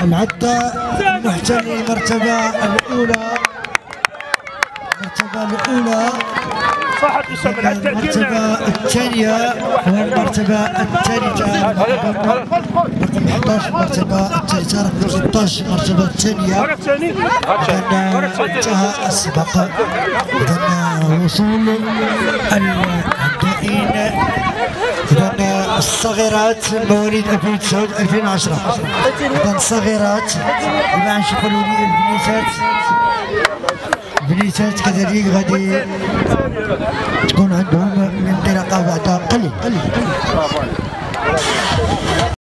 العدة المحتل المرتبة الأولى. صحت أسامة العدة المرتبة الثانية والمرتبة الثالثة رقم 11 المرتبة الثالثة رقم 16 المرتبة الثانية. انتهى السباق. إذا وصول العدائين إذا الصغيرات مواليد 2009 2010. إذا الصغيرات بما نشوفوا البنيتات كذلك غادي تكون عندهم انطلاقه بعد قليل.